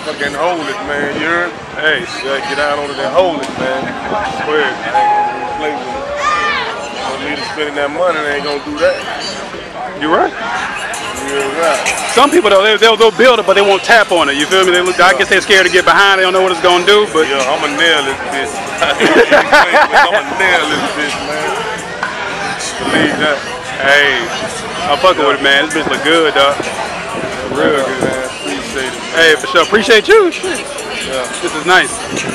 fucking hold it, man. You heard? Hey, you gotta get out on it and hold it, man. I swear, I ain't gonna play with it. Don't need to spending that money, they ain't gonna do that. You right. You're right. Some people though, they'll build it, but they won't tap on it. You feel me? I guess they're scared to get behind. They don't know what it's gonna do. But yeah, I'ma nail this bitch. I'ma nail this bitch, man. Believe that. Hey, I'm fucking with it, man. This bitch look good, dog. Real good, man. Appreciate it, man. Hey, for sure. Appreciate you. Shit. Yeah. This is nice.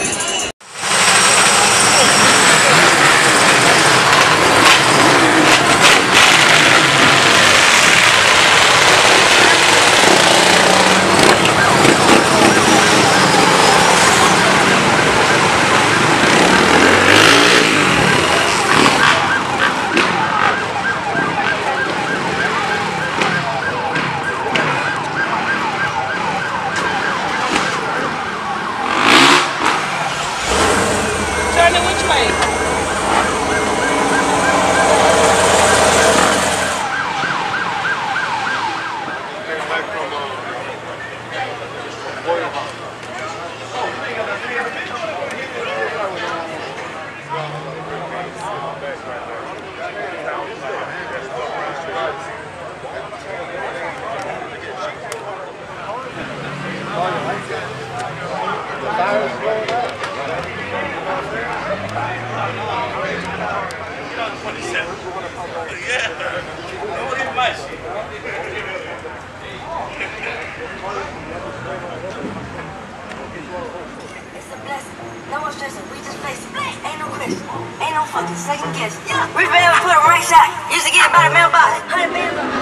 Second guess. Rich man put a right shot. Used to get about a mailbox. 100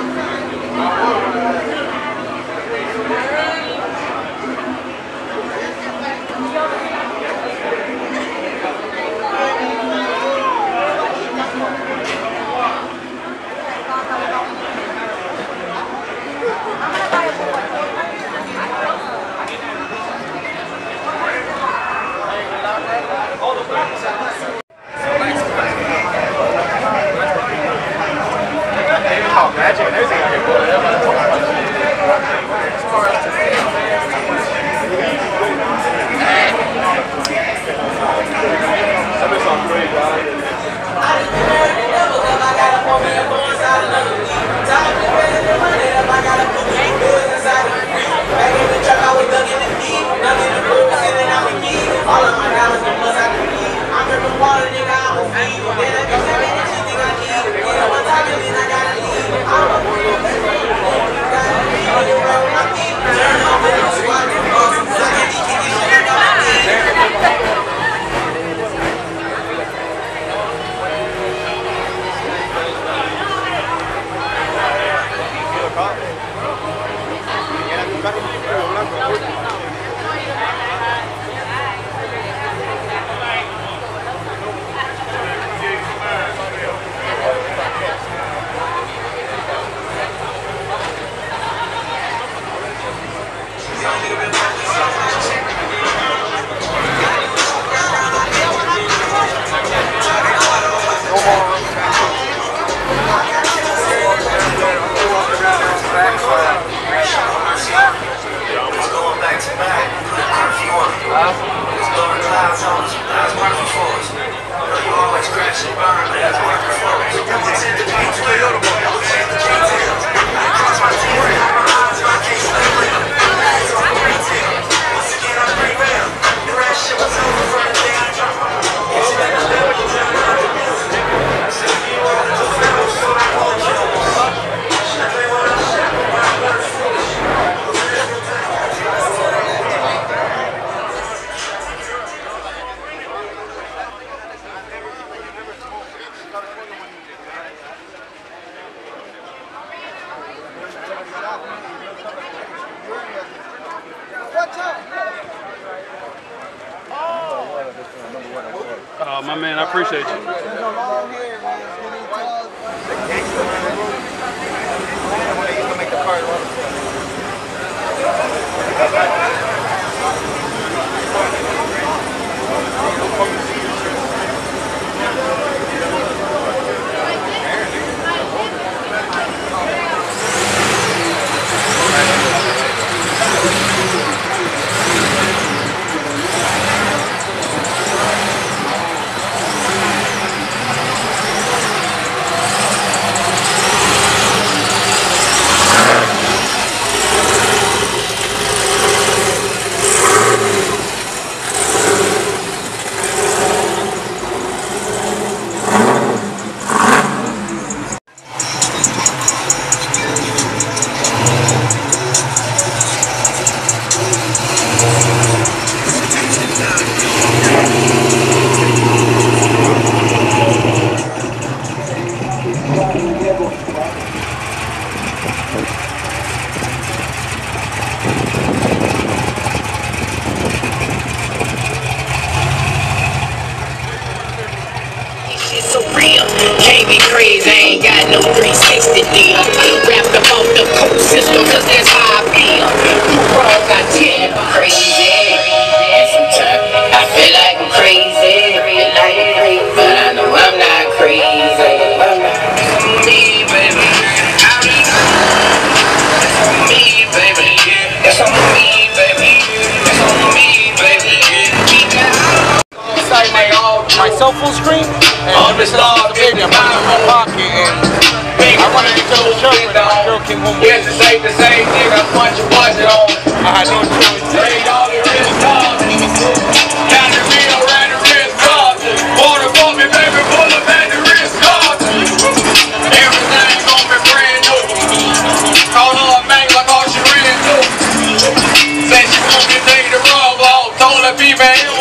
Oh, my man, I appreciate you. got no 360 deal. Wrapped up off the coat system, cause that's how I feel. You wrong, I tell you I'm crazy. And sometimes I feel like I'm crazy. But I know I'm not crazy. Me, baby. Me, baby. That's on me, baby. That's on me, baby. My cell phone screen, and this is the baby. I'm in my pocket, and I wanted to tell the sheriff, and my girl came home with the same thing. I punch you on. I had no choice. All the real cars. Got the real, ran the real cars. Water for me, baby, pull up at the real cars. Everything gon' be brand new. Call her a man like all she ran through. Said she want me to take the rub off. Told her be man.